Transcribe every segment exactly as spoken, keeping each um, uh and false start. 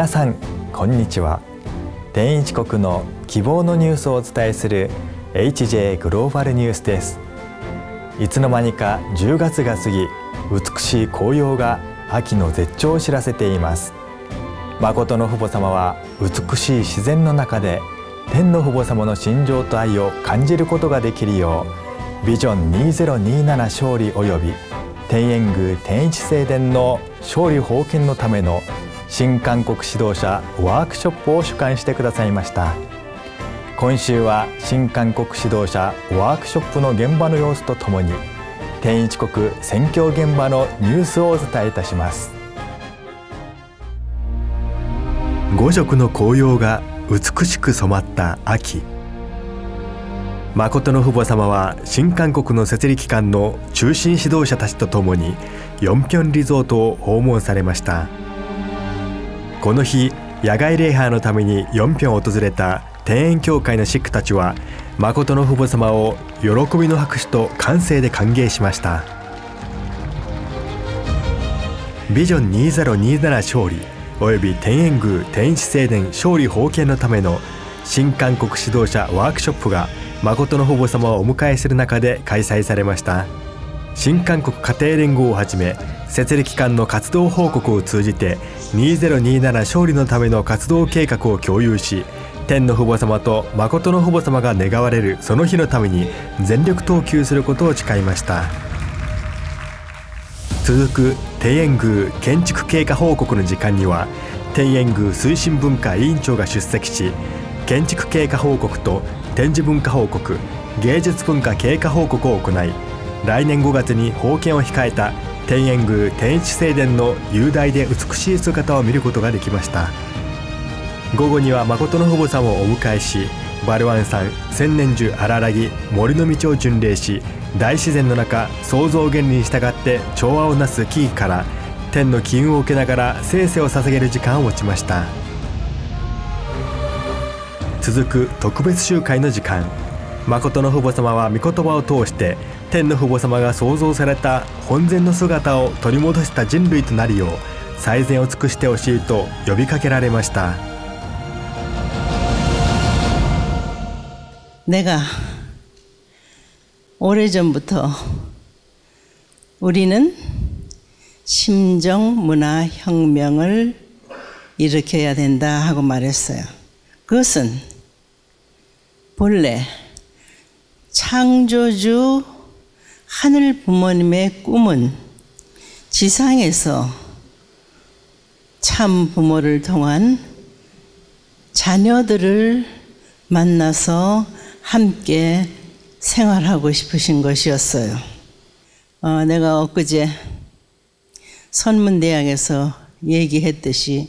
皆さんこんにちは。天一国の希望のニュースをお伝えする エイチジェー グローバルニュースです。いつの間にかじゅうがつが過ぎ、美しい紅葉が秋の絶頂を知らせています。誠の父母様は美しい自然の中で天の父母様の心情と愛を感じることができるよう、ビジョンにせんにじゅうなな勝利及び天苑宮天一正殿の勝利奉献のための新韓国指導者ワークショップを主管してくださいました。今週は新韓国指導者ワークショップの現場の様子とともに、天一国宣教現場のニュースをお伝えいたします。五色の紅葉が美しく染まった秋。誠の父母様は新韓国の設立機関の中心指導者たちとともにヨンピョンリゾートを訪問されました。この日、野外礼拝のためにヨンピョンを訪れた天苑教会のシックたちは、誠の父母様を喜びの拍手と歓声で歓迎しました。ビジョンにせんにじゅうなな勝利及び天苑宮天一正殿勝利奉献のための新韓国指導者ワークショップが誠の父母様をお迎えする中で開催されました。新韓国家庭連合をはじめ設立機関の活動報告を通じてにせんにじゅうなな勝利のための活動計画を共有し、天の父母様と誠の父母様が願われるその日のために全力投球することを誓いました。続く天苑宮建築経過報告の時間には、天苑宮推進文化委員長が出席し、建築経過報告と展示文化報告、芸術文化経過報告を行い、来年ごがつに奉献を控えた天苑宮天一正殿の雄大で美しい姿を見ることができました。午後には誠の父母様をお迎えし、バルワン山千年樹荒らぎ森の道を巡礼し、大自然の中創造原理に従って調和をなす木々から天の機運を受けながら生世を捧げる時間を持ちました。続く特別集会の時間、誠の父母様は御言葉を通して天の父母様が創造された本然の姿を取り戻した人類となるよう最善を尽くしてほしいと呼びかけられました。 내가 오래전부터 우리는 심정문화혁명을 일으켜야 된다 하고 말했어요. 그것은 본래 창조주 하늘 부모님의 꿈은 지상에서 참 부모를 통한 자녀들을 만나서 함께 생활하고 싶으신 것이었어요. 어, 내가 엊그제 선문대학에서 얘기했듯이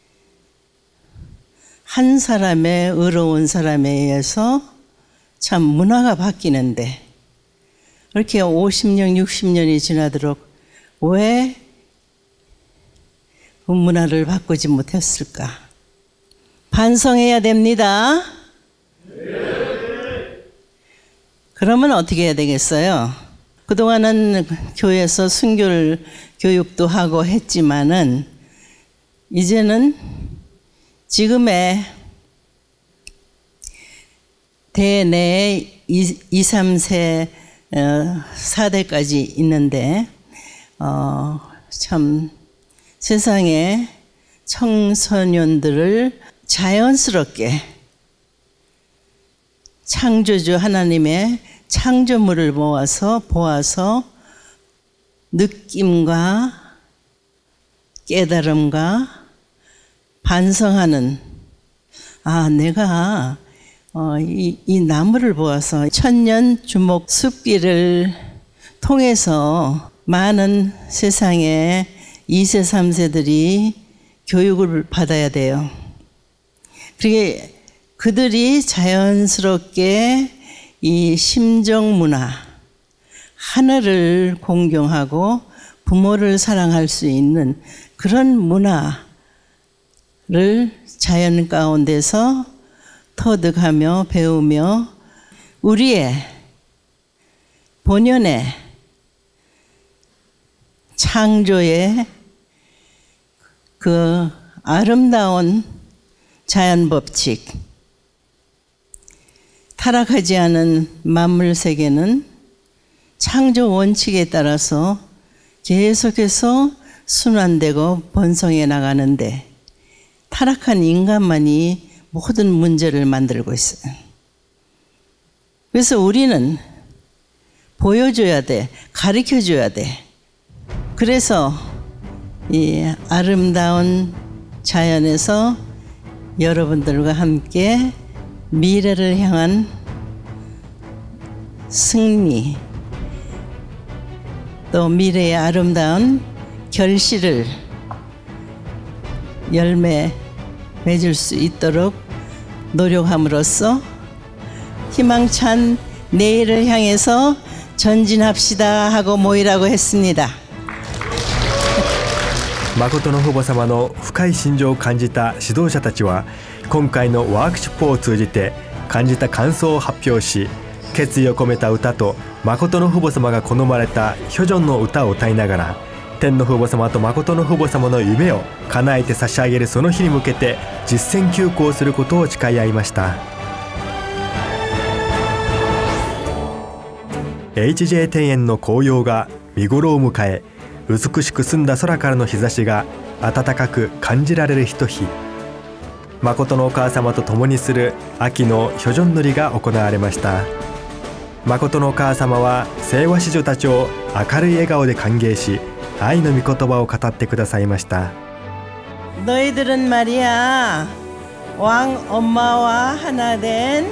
한 사람의 의로운 사람에 의해서 참 문화가 바뀌는데, 그렇게 오십 년, 육십 년이 지나도록 왜 그 문화를 바꾸지 못했을까? 반성해야 됩니다. 그러면 어떻게 해야 되겠어요? 그동안은 교회에서 순교 교육도 하고 했지만은 이제는 지금의 대내에 이, 삼 세 사 대까지 있는데 어, 참 세상의 청소년들을 자연스럽게 창조주 하나님의 창조물을 모아서 보아서 느낌과 깨달음과 반성하는, 아, 내가 어, 이, 이 나무를 보아서 천년 주목 숲길을 통해서 많은 세상의 이 세, 삼 세들이 교육을 받아야 돼요. 그게 그들이 자연스럽게 이 심정 문화, 하늘을 공경하고 부모를 사랑할 수 있는 그런 문화를 자연 가운데서 터득하며 배우며 우리의 본연의 창조의 그 아름다운 자연 법칙, 타락하지 않은 만물 세계는 창조 원칙에 따라서 계속해서 순환되고 번성해 나가는데 타락한 인간만이 모든 문제를 만들고 있어요. 그래서 우리는 보여줘야 돼, 가르쳐줘야 돼. 그래서 이 아름다운 자연에서 여러분들과 함께 미래를 향한 승리, 또 미래의 아름다운 결실을 열매 맺을 수 있도록 노력함으로써 희망찬 내일을 향해서 전진합시다 하고 모이라고 했습니다. 誠の父母様の深い心情を感じた指導者たちは今回のワークショップを通じて感じた感想を発表し、決意を込めた歌と誠の父母様が好まれたヒョジョンの歌を歌いながら天の父母様と誠の父母様の夢を叶えて差し上げるその日に向けて実践休校することを誓い合いました。 エイチジェー 庭園の紅葉が見頃を迎え、美しく澄んだ空からの日差しが暖かく感じられるひと日、誠のお母様と共にする秋のヒョジョン塗りが行われました。誠のお母様は聖和子女たちを明るい笑顔で歓迎し、愛の御言葉を語ってくださいました。 너희들은 말이야, 왕 엄마와 하나 된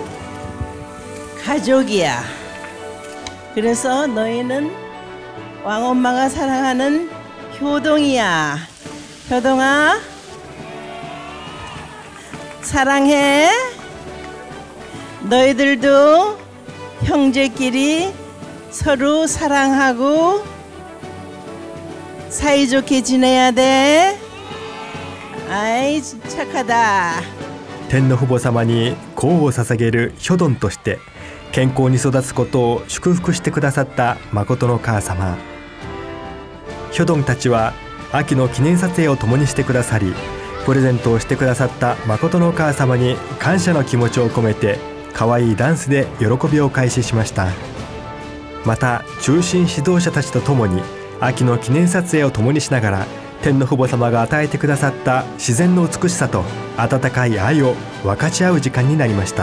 가족이야. 그래서 너희는 왕 엄마가 사랑하는 효동이야. 효동아, 사랑해. 너희들도 형제끼리 서로 사랑하고 사이좋게 지내야 돼. 아이, 착하다. 天の父母様に香を捧げるヒョドンとして健康に育つことを祝福してくださった誠の母様。ヒョドンたちは秋の記念撮影を共にしてくださり、プレゼントをしてくださった誠のお母様に感謝の気持ちを込めて可愛いダンスで喜びを開始しました。また中心指導者たちと共に秋の記念撮影を共にしながら天の父母様が与えてくださった自然の美しさと温かい愛を分かち合う時間になりました。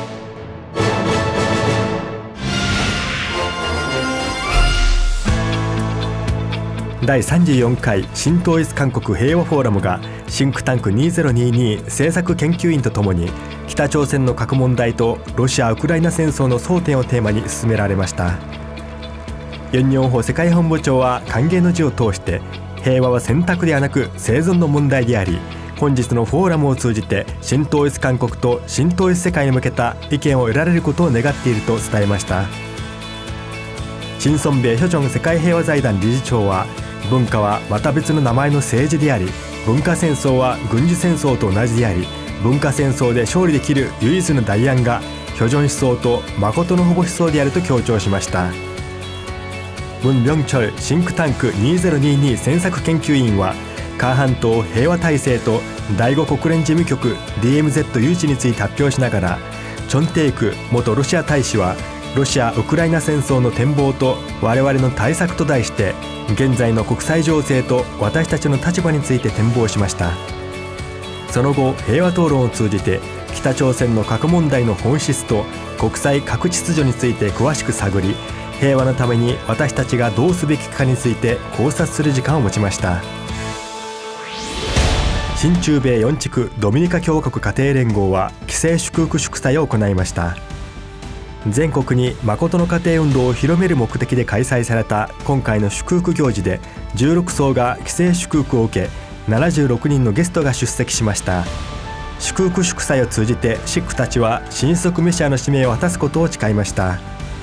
だいさんじゅうよんかい新統一韓国平和フォーラムがシンクタンクにせんにじゅうに政策研究員とともに北朝鮮の核問題とロシア・ウクライナ戦争の争点をテーマに進められました。ユン・ニョンホ世界本部長は歓迎の辞を通して平和は選択ではなく生存の問題であり、本日のフォーラムを通じて新統一韓国と新統一世界に向けた意見を得られることを願っていると伝えました。シン・ソンベイヒョジョン世界平和財団理事長は、文化はまた別の名前の政治であり、文化戦争は軍事戦争と同じであり、文化戦争で勝利できる唯一の代案がヒョジョン思想と誠の父母思想であると強調しました。ムン・ビョンチョルシンクタンクにせんにじゅうに政策研究員は、韓半島平和体制と第五国連事務局 ディーエムゼット 誘致について発表しながら、チョン・テイク元ロシア大使はロシア・ウクライナ戦争の展望と我々の対策と題して現在の国際情勢と私たちの立場について展望しました。その後平和討論を通じて北朝鮮の核問題の本質と国際核秩序について詳しく探り、平和のために私たちがどうすべきかについて考察する時間を持ちました。新中米よん地区ドミニカ共和国家庭連合は規制祝福祝祭を行いました。全国に誠の家庭運動を広める目的で開催された今回の祝福行事で、じゅうろくそうが規制祝福を受け、ななじゅうろくにんのゲストが出席しました。祝福祝祭を通じてシックたちは新即メシアの使命を果たすことを誓いました。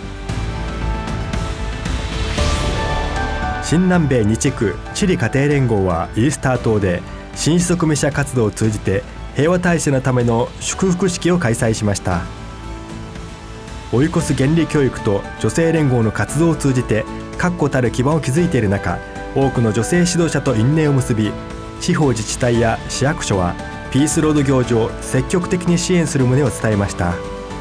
新南米に地区チリ家庭連合はイースター島で新即メシア活動を通じて平和体制のための祝福式を開催しました。追い越す原理教育と女性連合の活動を通じて確固たる基盤を築いている中、多くの女性指導者と因縁を結び、 地方自治体や市役所はピースロード行事を積極的に支援する旨を伝えました。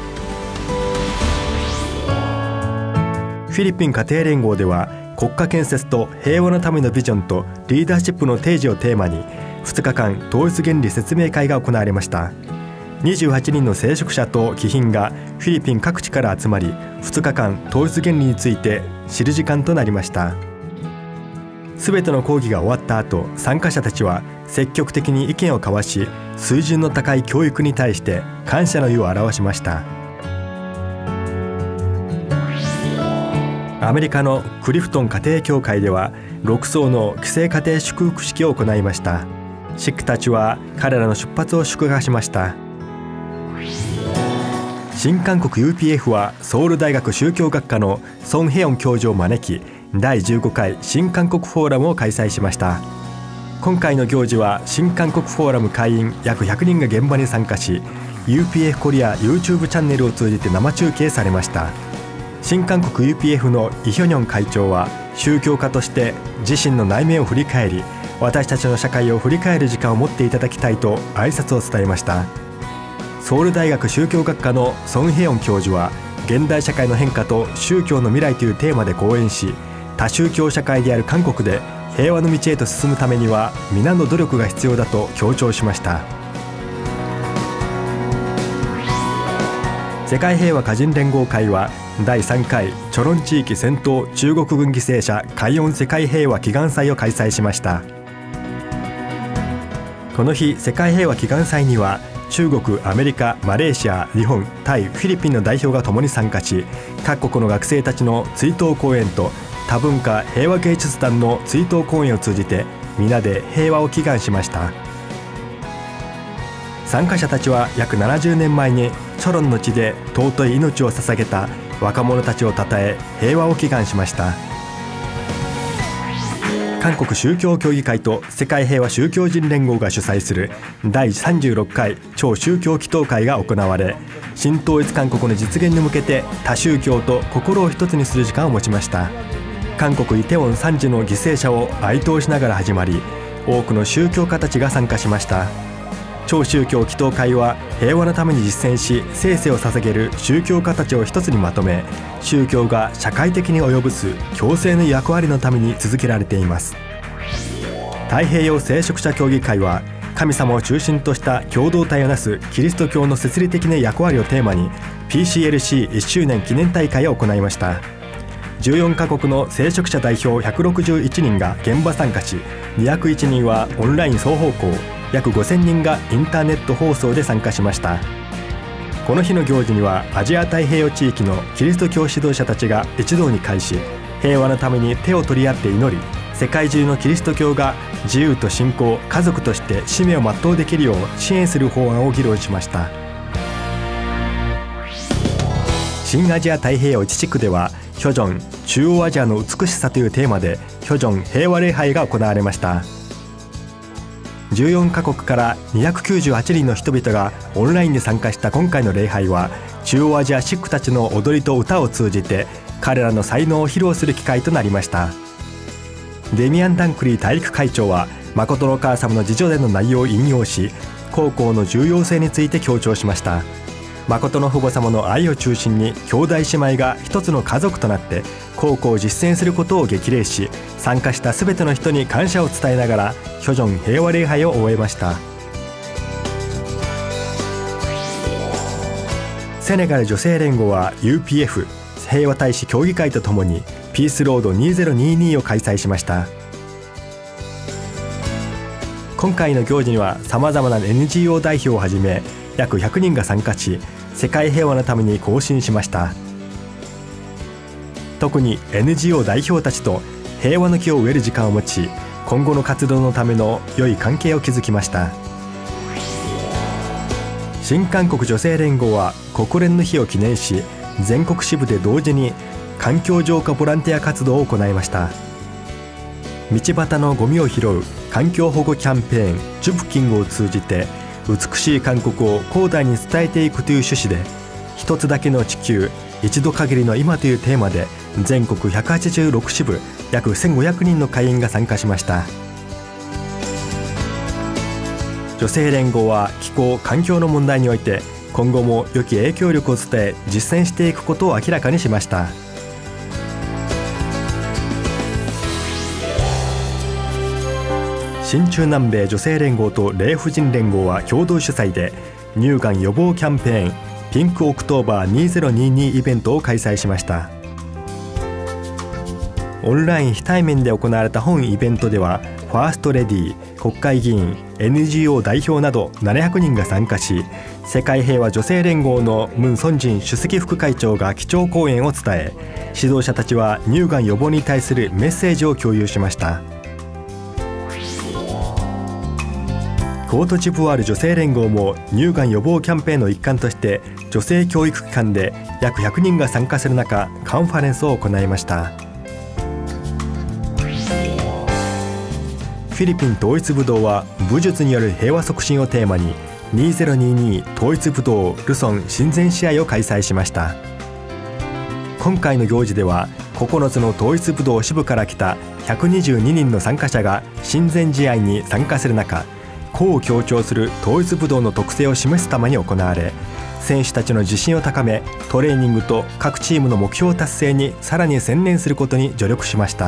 フィリピン家庭連合では国家建設と平和のためのビジョンとリーダーシップの提示をテーマにふつかかん統一原理説明会が行われました。にじゅうはちにんの聖職者と貴賓がフィリピン各地から集まり、ふつかかん統一原理について知る時間となりました。すべての講義が終わった後、参加者たちは積極的に意見を交わし、水準の高い教育に対して感謝の意を表しました。アメリカのクリフトン家庭教会ではろくそうの規制家庭祝福式を行いました。シックたちは彼らの出発を祝賀しました。新韓国 ユーピーエフ はソウル大学宗教学科のソン・ヘヨン教授を招き、だいじゅうごかい新韓国フォーラムを開催しました。今回の行事は新韓国フォーラム会員約ひゃくにんが現場に参加し、 ユーピーエフ コリア YouTube チャンネルを通じて生中継されました。新韓国 ユーピーエフ のイ・ヒョニョン会長は宗教家として自身の内面を振り返り、私たちの社会を振り返る時間を持っていただきたいと挨拶を伝えました。ソウル大学宗教学科のソン・ヘヨン教授は現代社会の変化と宗教の未来というテーマで講演し、多宗教社会である韓国で平和の道へと進むためには皆の努力が必要だと強調しました。世界平和歌人連合会はだいさんかいチョロン地域戦闘中国軍犠牲者海恩世界平和祈願祭を開催しました。この日、世界平和祈願祭には中国、アメリカ、マレーシア、日本、タイ、フィリピンの代表が共に参加し、各国の学生たちの追悼講演と多文化平和芸術団の追悼講演を通じて皆で平和を祈願しました。参加者たちは約ななじゅうねんまえにチョロンの地で尊い命を捧げた若者たちをたたえ平和を祈願しました。韓国宗教協議会と世界平和宗教人連合が主催するだいさんじゅうろっかい超宗教祈祷会が行われ、新統一韓国の実現に向けて多宗教と心を一つにする時間を持ちました。韓国イテウォン惨事の犠牲者を哀悼しながら始まり、多くの宗教家たちが参加しました。超宗教祈祷会は平和のために実践し生死を捧げる宗教家たちを一つにまとめ、宗教が社会的に及ぼす共生の役割のために続けられています。太平洋聖職者協議会は神様を中心とした共同体をなすキリスト教の摂理的な役割をテーマに ピーシーエルシーいっしゅうねん記念大会を行いました。じゅうよんかこくの聖職者代表ひゃくろくじゅういちにんが現場参加し、にひゃくいちにんはオンライン双方向、約ごせんにんがインターネット放送で参加しました。この日の行事にはアジア太平洋地域のキリスト教指導者たちが一堂に会し、平和のために手を取り合って祈り、世界中のキリスト教が自由と信仰、家族として使命を全うできるよう支援する法案を議論しました。新アジア太平洋地区ではヒョジョン中央アジアの美しさというテーマでヒョジョン平和礼拝が行われました。じゅうよんかこくからにひゃくきゅうじゅうはちにんの人々がオンラインで参加した今回の礼拝は、中央アジアシックたちの踊りと歌を通じて彼らの才能を披露する機会となりました。デミアン・ダンクリー大陸会長は誠のお母様の自叙伝の内容を引用し、孝行の重要性について強調しました。誠の父母様の愛を中心に兄弟姉妹が一つの家族となって孝行を実践することを激励し、参加したすべての人に感謝を伝えながらヒョジョン平和礼拝を終えました。セネガル女性連合は ユーピーエフ 平和大使協議会とともにピースロードにせんにじゅうにを開催しました。今回の行事にはさまざまな エヌジーオー 代表をはじめ約ひゃくにんが参加し、世界平和のために行進しました。特に エヌジーオー 代表たちと平和の木を植える時間を持ち、今後の活動のための良い関係を築きました。新韓国女性連合は国連の日を記念し、全国支部で同時に環境浄化ボランティア活動を行いました。道端のゴミを拾う環境保護キャンペーンジュプキングを通じて美しい韓国を広大に伝えていくという趣旨で、一つだけの地球一度限りの今というテーマで全国ひゃくはちじゅうろくしぶ約せんごひゃくにんの会員が参加しました。 女性連合は気候・環境の問題において今後も良き影響力を伝え実践していくことを明らかにしました。新中南米女性連合と霊婦人連合は共同主催で乳がん予防キャンペーンピンクオクトーバーにせんにじゅうにイベントを開催しました。オンライン非対面で行われた本イベントではファーストレディー、国会議員、エヌジーオー 代表などななひゃくにんが参加し、世界平和女性連合のムン・ソンジン首席副会長が基調講演を伝え、指導者たちは乳がん予防に対するメッセージを共有しました。コートジボワール女性連合も乳がん予防キャンペーンの一環として女性教育機関で約ひゃくにんが参加する中、カンファレンスを行いました。フィリピン統一武道は武術による平和促進をテーマににせんにじゅうに統一武道ルソン親善試合を開催しました。今回の行事ではここのつの統一武道支部から来たひゃくにじゅうににんの参加者が親善試合に参加する中、個を強調する統一武道の特性を示すために行われ、選手たちの自信を高め、トレーニングと各チームの目標達成にさらに専念することに助力しました。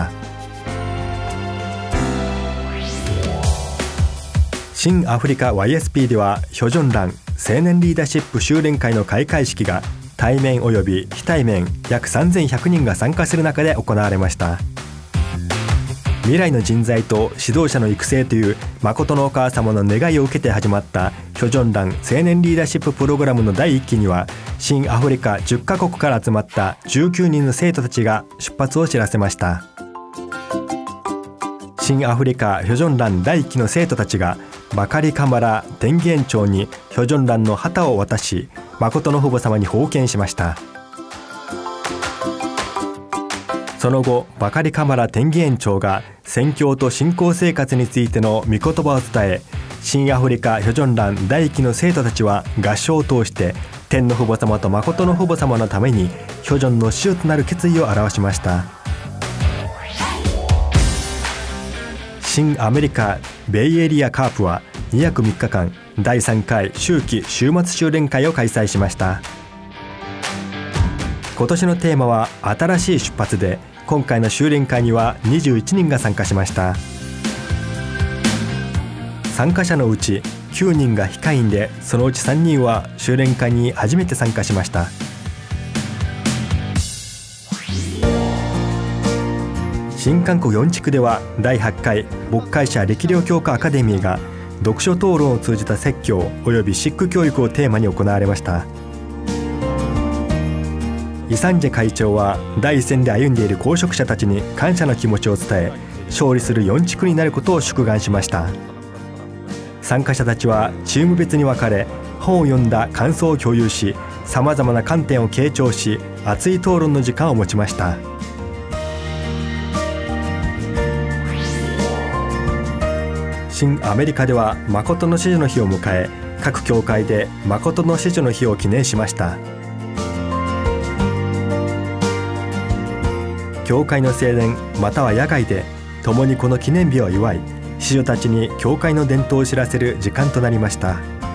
新アフリカ ワイエスピー ではヒョジョンラン青年リーダーシップ修練会の開会式が対面および非対面約さんぜんひゃくにんが参加する中で行われました。未来の人材と指導者の育成という誠のお母様の願いを受けて始まったヒョジョンラン青年リーダーシッププログラムのだいいっきには、新アフリカじゅっかこくから集まったじゅうきゅうにんの生徒たちが出発を知らせました。新アフリカヒョジョンランだいいっきの生徒たちがバカリカマラ天元園長にヒョジョンランの旗を渡し、誠の父母様に奉献しました。その後、バカリカマラ天元園長が宣教と信仰生活についての御言葉を伝え、新アフリカヒョジョンランだいいっきの生徒たちは合唱を通して天の父母様と誠の父母様のためにヒョジョンの主となる決意を表しました。新アメリカベイエリアカープはにはくみっかかんだいさんかい秋季週末修練会を開催しました。今年のテーマは新しい出発で、今回の修練会にはにじゅういちにんが参加しました。参加者のうちきゅうにんが非会員で、そのうちさんにんは修練会に初めて参加しました。新韓国よん地区ではだいはちかい牧会者力量強化アカデミーが読書討論を通じた説教およびシック教育をテーマに行われました。イ・サンジェ会長は第一線で歩んでいる公職者たちに感謝の気持ちを伝え、勝利するよん地区になることを祝願しました。参加者たちはチーム別に分かれ、本を読んだ感想を共有し、さまざまな観点を傾聴し、熱い討論の時間を持ちました。新アメリカでは誠の子女の日を迎え、各教会で誠の子女の日を記念しました。教会の正殿または野外で共にこの記念日を祝い、子女たちに教会の伝統を知らせる時間となりました。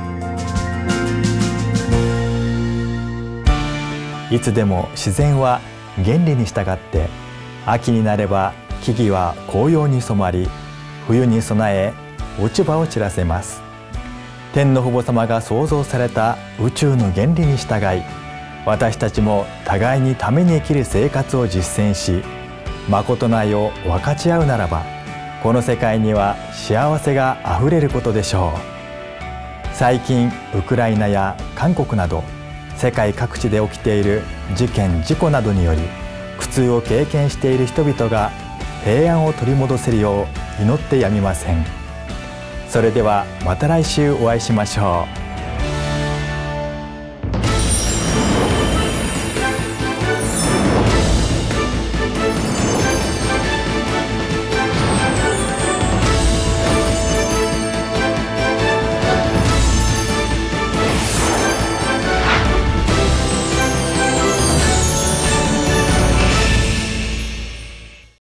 いつでも自然は原理に従って、秋になれば木々は紅葉に染まり、冬に備え落ち葉を散らせます。天の父母様が創造された宇宙の原理に従い、私たちも互いにために生きる生活を実践し、誠の愛を分かち合うならば、この世界には幸せがあふれることでしょう。最近ウクライナや韓国など世界各地で起きている事件事故などにより苦痛を経験している人々が平安を取り戻せるよう祈ってやみません。それではまた来週お会いしましょう。